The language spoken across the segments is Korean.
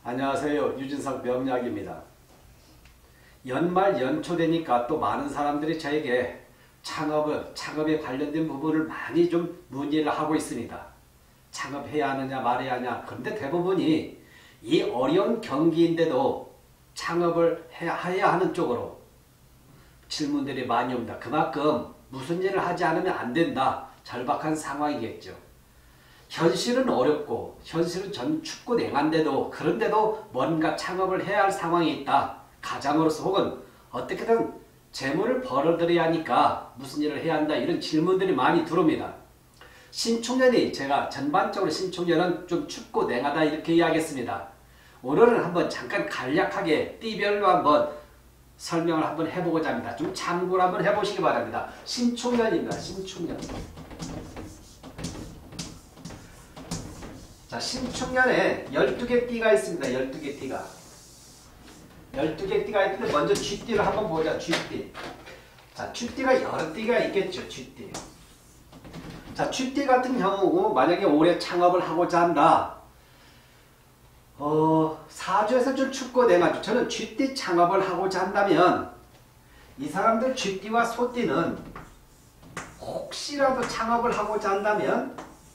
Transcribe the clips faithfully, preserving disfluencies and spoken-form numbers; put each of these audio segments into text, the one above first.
안녕하세요. 유진석 명약입니다. 연말 연초 되니까 또 많은 사람들이 저에게 창업을, 창업에 관련된 부분을 많이 좀 문의를 하고 있습니다. 창업해야 하느냐 말해야 하냐. 그런데 대부분이 이 어려운 경기인데도 창업을 해야 하는 쪽으로 질문들이 많이 옵니다. 그만큼 무슨 일을 하지 않으면 안 된다. 절박한 상황이겠죠. 현실은 어렵고 현실은 전 춥고 냉한데도 그런데도 뭔가 창업을 해야 할 상황이 있다. 가장으로서 혹은 어떻게든 재물을 벌어들여야 하니까 무슨 일을 해야 한다. 이런 질문들이 많이 들어옵니다. 신축년이 제가 전반적으로 신축년은 좀 춥고 냉하다 이렇게 이야기했습니다. 오늘은 한번 잠깐 간략하게 띠별로 한번 설명을 한번 해보고자 합니다. 좀 참고를 한번 해보시기 바랍니다. 신축년입니다. 신축년. 자, 신축년에 열두 개 띠가 있습니다. 열두 개 띠가. 열두 개 띠가 있는데 먼저 쥐띠를 한번 보자. 쥐띠. 자, 쥐띠가 여러 띠가 있겠죠. 쥐띠. 자, 쥐띠 같은 경우 만약에 올해 창업을 하고자 한다. 어, 사주에서 좀 춥고 냉하죠. 저는 쥐띠 창업을 하고자 한다면 이 사람들 쥐띠와 소띠는 혹시라도 창업을 하고자 한다면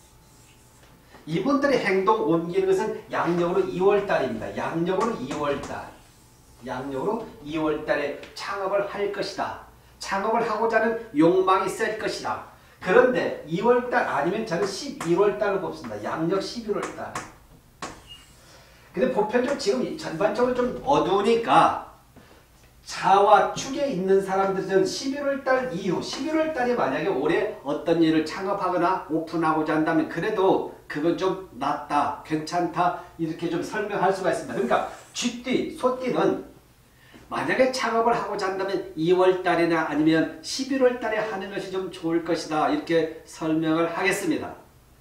이분들의 행동 옮기는 것은 양력으로 이월달입니다. 양력으로 이월달. 양력으로 이월달에 창업을 할 것이다. 창업을 하고자 하는 욕망이 셀 것이다. 그런데 이월달 아니면 저는 십일월달로 뽑습니다. 양력 십일월달. 근데 보편적으로 지금 전반적으로 좀 어두우니까 자와 축에 있는 사람들은 십일월달 이후, 십일월달에 만약에 올해 어떤 일을 창업하거나 오픈하고자 한다면 그래도 그건 좀 낫다, 괜찮다 이렇게 좀 설명할 수가 있습니다. 그러니까 쥐띠, 소띠는 만약에 창업을 하고자 한다면 이월달이나 아니면 십일월달에 하는 것이 좀 좋을 것이다 이렇게 설명을 하겠습니다.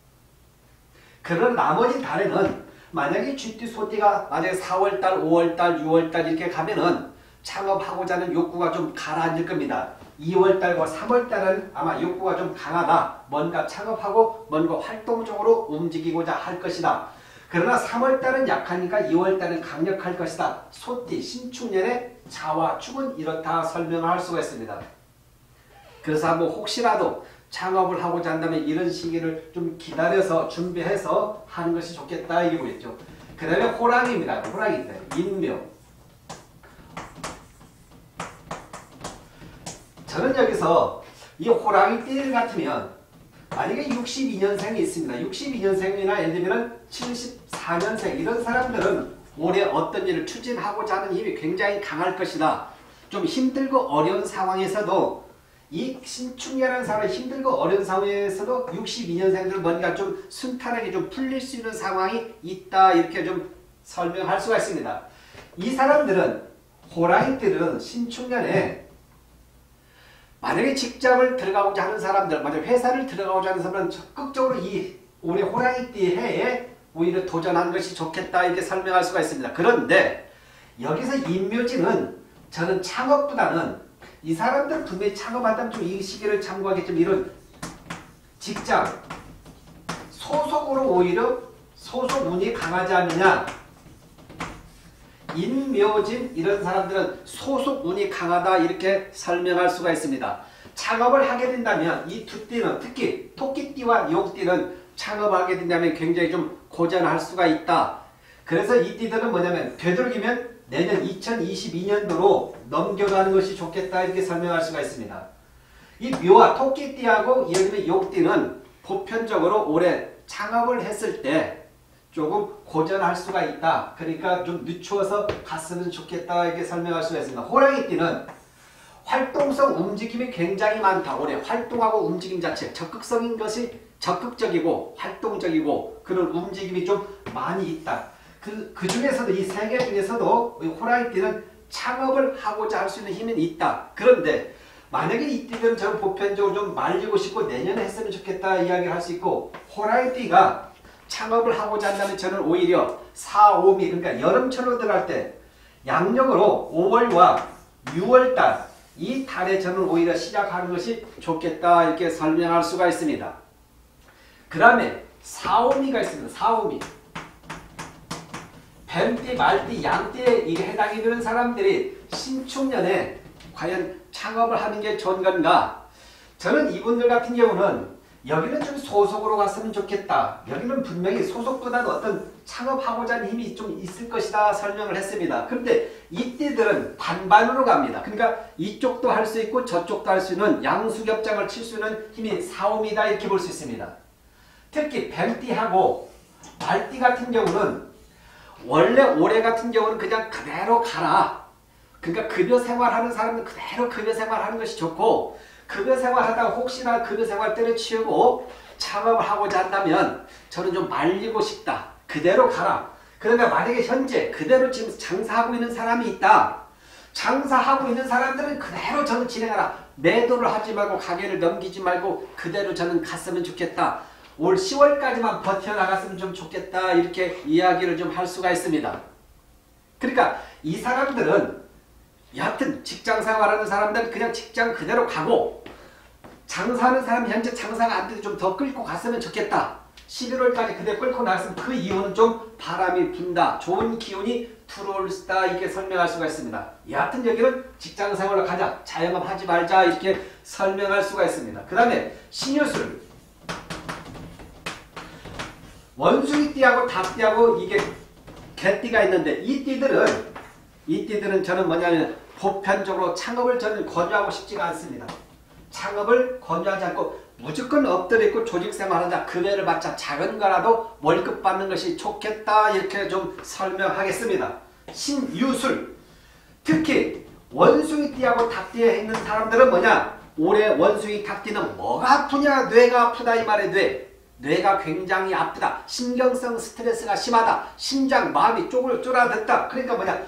그런 나머지 달에는 만약에 쥐띠, 소띠가 만약에 사월달, 오월달, 유월달 이렇게 가면은 창업하고자 하는 욕구가 좀 가라앉을 겁니다. 이월달과 삼월달은 아마 욕구가 좀 강하다. 뭔가 창업하고 뭔가 활동적으로 움직이고자 할 것이다. 그러나 삼월달은 약하니까 이월달은 강력할 것이다. 소띠, 신축년의 자와 축은 이렇다 설명할 수가 있습니다. 그래서 한번 혹시라도 창업을 하고자 한다면 이런 시기를 좀 기다려서 준비해서 하는 것이 좋겠다 이거겠죠. 그 다음에 호랑이입니다. 호랑이입니다. 인묘. 저는 여기서 이 호랑이 띠 같으면 만약에 육십이 년생이 있습니다. 육십이 년생이나 예를 들면 칠십사 년생 이런 사람들은 올해 어떤 일을 추진하고자 하는 힘이 굉장히 강할 것이다. 좀 힘들고 어려운 상황에서도 이 신축년이라는 사람이 힘들고 어려운 상황에서도 육십이 년생들은 뭔가 좀 순탄하게 좀 풀릴 수 있는 상황이 있다 이렇게 좀 설명할 수가 있습니다. 이 사람들은 호랑이들은 신축년에 만약에 직장을 들어가고자 하는 사람들, 만약 회사를 들어가고자 하는 사람은 적극적으로 이 올해 호랑이띠 해에 오히려 도전하는 것이 좋겠다 이렇게 설명할 수가 있습니다. 그런데 여기서 인묘지는 저는 창업보다는 이 사람들 분명히 창업한다면 좀 이 시기를 참고하겠지만 이런 직장, 소속으로 오히려 소속 운이 강하지 않느냐. 인묘진 이런 사람들은 소속 운이 강하다 이렇게 설명할 수가 있습니다. 창업을 하게 된다면 이 두 띠는 특히 토끼띠와 용띠는 창업하게 된다면 굉장히 좀 고전할 수가 있다. 그래서 이 띠들은 뭐냐면 되도록이면 내년 이천이십이 년도로 넘겨가는 것이 좋겠다 이렇게 설명할 수가 있습니다. 이 묘와 토끼띠하고 예를 들면 용띠는 보편적으로 올해 창업을 했을 때 조금 고전할 수가 있다. 그러니까 좀 늦추어서 갔으면 좋겠다 이렇게 설명할 수가 있습니다. 호랑이띠는 활동성 움직임이 굉장히 많다. 올해 활동하고 움직임 자체 적극적인 것이 적극적이고 활동적이고 그런 움직임이 좀 많이 있다. 그, 그 중에서도 이 세 개 중에서도 호랑이띠는 창업을 하고자 할 수 있는 힘은 있다. 그런데 만약에 이 띠는 저는 보편적으로 좀 말리고 싶고 내년에 했으면 좋겠다 이야기를 할 수 있고 호랑이띠가 창업을 하고자 한다면 저는 오히려 사, 오미 그러니까 여름철로 들어갈 때 양력으로 오월과 유월달 이 달에 저는 오히려 시작하는 것이 좋겠다 이렇게 설명할 수가 있습니다. 그 다음에 사, 오미가 있습니다. 사, 오미 뱀띠, 말띠, 양띠에 이게 해당이 되는 사람들이 신축년에 과연 창업을 하는 게 좋은 건가? 저는 이분들 같은 경우는 여기는 좀 소속으로 갔으면 좋겠다. 여기는 분명히 소속보다는 어떤 창업하고자 하는 힘이 좀 있을 것이다 설명을 했습니다. 그런데 이 띠들은 반반으로 갑니다. 그러니까 이쪽도 할 수 있고 저쪽도 할 수 있는 양수겹장을 칠 수 있는 힘이 사옴이다 이렇게 볼 수 있습니다. 특히 뱀띠하고 말띠 같은 경우는 원래 올해 같은 경우는 그냥 그대로 가라. 그러니까 급여 생활하는 사람은 그대로 급여 생활하는 것이 좋고 급여 생활하다가 혹시나 급여 생활 때려치우고 창업을 하고자 한다면 저는 좀 말리고 싶다. 그대로 가라. 그러면 만약에 현재 그대로 지금 장사하고 있는 사람이 있다. 장사하고 있는 사람들은 그대로 저는 진행하라. 매도를 하지 말고 가게를 넘기지 말고 그대로 저는 갔으면 좋겠다. 올 시월까지만 버텨나갔으면 좀 좋겠다. 이렇게 이야기를 좀 할 수가 있습니다. 그러니까 이 사람들은 여하튼 직장 생활하는 사람들은 그냥 직장 그대로 가고 장사하는 사람이 현재 장사가 안 돼도 좀 더 끌고 갔으면 좋겠다. 십일월까지 그대로 끌고 나갔으면 그 이유는 좀 바람이 분다. 좋은 기운이 들어올 수다. 이렇게 설명할 수가 있습니다. 여하튼 여기는 직장 생활로 가자. 자영업 하지 말자. 이렇게 설명할 수가 있습니다. 그 다음에 신유술. 원숭이띠하고 닭띠하고 이게 개띠가 있는데 이 띠들은 이 띠들은 저는 뭐냐면 보편적으로 창업을 저는 권유하고 싶지가 않습니다. 창업을 권유하지 않고 무조건 엎드려 있고 조직생활하자. 급여를 받자. 작은 거라도 월급 받는 것이 좋겠다. 이렇게 좀 설명하겠습니다. 신유술. 특히 원숭이띠하고 닭띠에 있는 사람들은 뭐냐? 올해 원숭이 닭띠는 뭐가 아프냐? 뇌가 아프다 이 말에 뇌. 뇌가 굉장히 아프다. 신경성 스트레스가 심하다. 심장, 마음이 쪼글 쪼라듣다. 그러니까 뭐냐?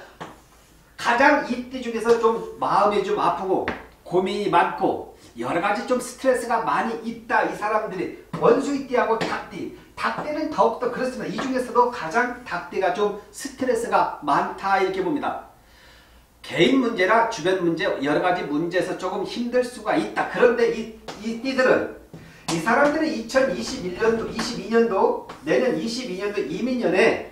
가장 이 띠 중에서 좀 마음이 좀 아프고 고민이 많고 여러가지 좀 스트레스가 많이 있다. 이 사람들이 원숭이띠하고 닭띠. 닭띠는 더욱더 그렇습니다. 이 중에서도 가장 닭띠가 좀 스트레스가 많다 이렇게 봅니다. 개인 문제나 주변 문제 여러가지 문제에서 조금 힘들 수가 있다. 그런데 이, 이 띠들은 이 사람들은 이천이십일 년도, 이십이 년도, 내년 이십이 년도 이민년에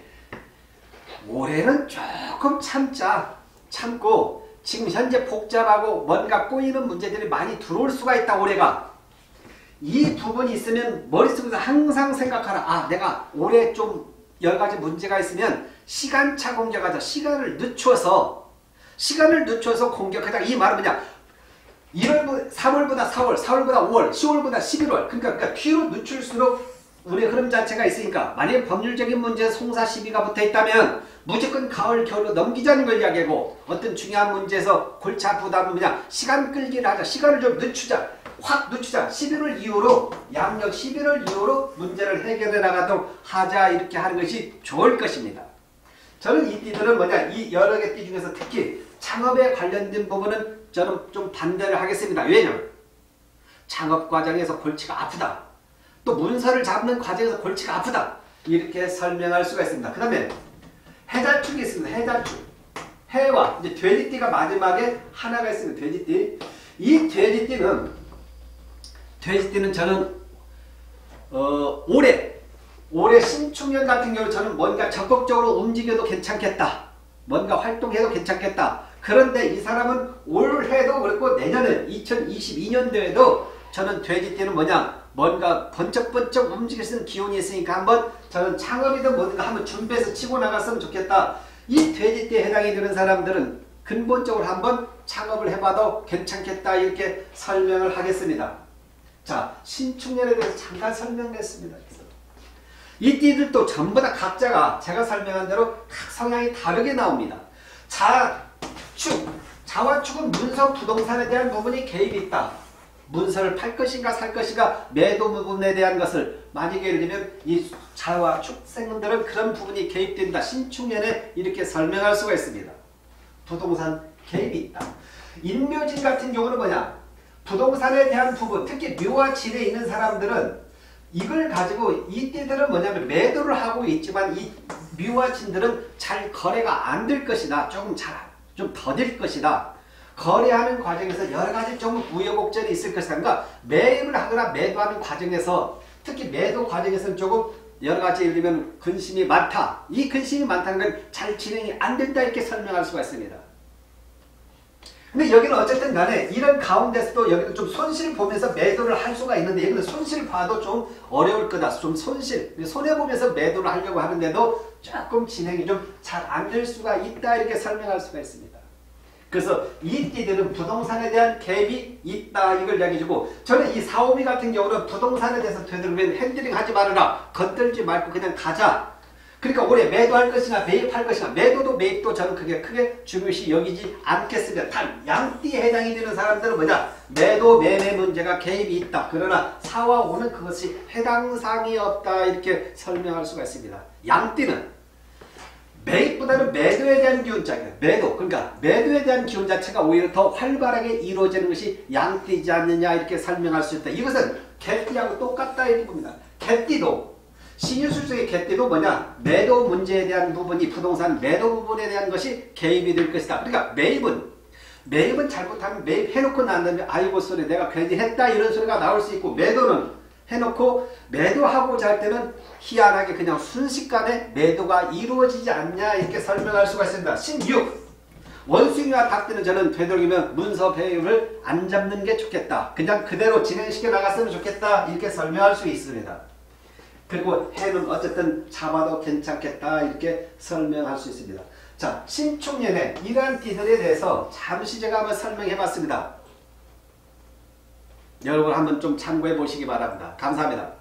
올해는 조금 참자. 참고 지금 현재 복잡하고 뭔가 꼬이는 문제들이 많이 들어올 수가 있다. 올해가. 이 부분이 있으면 머릿속에서 항상 생각하라. 아, 내가 올해 좀 여러가지 문제가 있으면 시간차 공격하자. 시간을 늦춰서 시간을 늦춰서 공격하자. 이 말은 뭐냐? 일월, 삼월보다 사월, 사월보다 오월, 시월보다 십일월. 그러니까, 그러니까 뒤로 늦출수록 운의 흐름 자체가 있으니까 만약에 법률적인 문제에 송사시비가 붙어있다면 무조건 가을, 겨울로 넘기자는 걸 이야기하고 어떤 중요한 문제에서 골치 아프다 보면 시간 끌기를 하자. 시간을 좀 늦추자. 확 늦추자. 십일월 이후로 양력 십일월 이후로 문제를 해결해 나가도록 하자. 이렇게 하는 것이 좋을 것입니다. 저는 이 띠들은 뭐냐? 이 여러 개 띠 중에서 특히 창업에 관련된 부분은 저는 좀 반대를 하겠습니다. 왜냐하면 창업 과정에서 골치가 아프다. 또 문서를 잡는 과정에서 골치가 아프다. 이렇게 설명할 수가 있습니다. 그 다음에 해자축이 있습니다. 해자축. 해와 이제 돼지띠가 마지막에 하나가 있습니다. 돼지띠. 이 돼지띠는 돼지띠는 저는 어, 올해 올해 신축년 같은 경우 저는 뭔가 적극적으로 움직여도 괜찮겠다. 뭔가 활동해도 괜찮겠다. 그런데 이 사람은 올해도 그렇고 내년에 이천이십이 년도에도 저는 돼지띠는 뭐냐? 뭔가 번쩍번쩍 움직일 수 있는 기운이 있으니까 한번 저는 창업이든 뭔가 한번 준비해서 치고 나갔으면 좋겠다. 이 돼지띠에 해당이 되는 사람들은 근본적으로 한번 창업을 해봐도 괜찮겠다. 이렇게 설명을 하겠습니다. 자, 신축년에 대해서 잠깐 설명했습니다. 이 띠들도 전부 다 각자가 제가 설명한 대로 각 성향이 다르게 나옵니다. 자축, 자와축은 문서 부동산에 대한 부분이 개입이 있다. 문서를 팔 것인가 살 것인가 매도 부분에 대한 것을 만약에 예를 들면 이 자와축생들은 그런 부분이 개입된다. 신축년에 이렇게 설명할 수가 있습니다. 부동산 개입이 있다. 인묘진 같은 경우는 뭐냐? 부동산에 대한 부분, 특히 묘와 진에 있는 사람들은 이걸 가지고 이 띠들은 뭐냐면 매도를 하고 있지만 이 묘와 진들은 잘 거래가 안 될 것이다. 조금 잘 좀 더딜 것이다. 거래하는 과정에서 여러 가지 좀 우여곡절이 있을 것이다. 그러니까 매입을 하거나 매도하는 과정에서 특히 매도 과정에서는 조금 여러 가지 예를 들면 근심이 많다. 이 근심이 많다는 건 잘 진행이 안 된다 이렇게 설명할 수가 있습니다. 근데 여기는 어쨌든 간에 이런 가운데서도 여기는 좀 손실 보면서 매도를 할 수가 있는데 여기는 손실 봐도 좀 어려울 거다. 좀 손실, 손해보면서 매도를 하려고 하는데도 조금 진행이 좀 잘 안 될 수가 있다 이렇게 설명할 수가 있습니다. 그래서 이 띠들은 부동산에 대한 갭이 있다 이걸 이야기해주고 저는 이 사오미 같은 경우는 부동산에 대해서 되도록이면 핸들링 하지 말아라. 건들지 말고 그냥 가자. 그러니까 올해 매도할 것이나 매입할 것이나 매도도 매입도 저는 그게 크게 중요시 여기지 않겠습니다. 단 양띠에 해당이 되는 사람들은 뭐냐? 매도 매매 문제가 개입이 있다. 그러나 사와 오는 그것이 해당 사항이 없다 이렇게 설명할 수가 있습니다. 양띠는 매입보다는 매도에 대한 기운자입니다. 매도 그러니까 매도에 대한 기운 자체가 오히려 더 활발하게 이루어지는 것이 양띠지 않느냐 이렇게 설명할 수 있다. 이것은 개띠하고 똑같다 이런 겁니다. 개띠도 신유술적의 개띠도 뭐냐? 매도 문제에 대한 부분이 부동산 매도 부분에 대한 것이 개입이 될 것이다. 그러니까 매입은 매입은 잘못하면 매입해놓고 난 다음에 아이고 소리 내가 괜히 했다 이런 소리가 나올 수 있고 매도는 해놓고 매도하고자 할 때는 희한하게 그냥 순식간에 매도가 이루어지지 않냐 이렇게 설명할 수가 있습니다. 신육 원숭이와 닭띠는 저는 되도록이면 문서 배율을 안 잡는 게 좋겠다. 그냥 그대로 진행시켜 나갔으면 좋겠다 이렇게 설명할 수 있습니다. 그리고 해는 어쨌든 잡아도 괜찮겠다 이렇게 설명할 수 있습니다. 자, 신축년에 이러한 띠들에 대해서 잠시 제가 한번 설명해 봤습니다. 여러분 한번 좀 참고해 보시기 바랍니다. 감사합니다.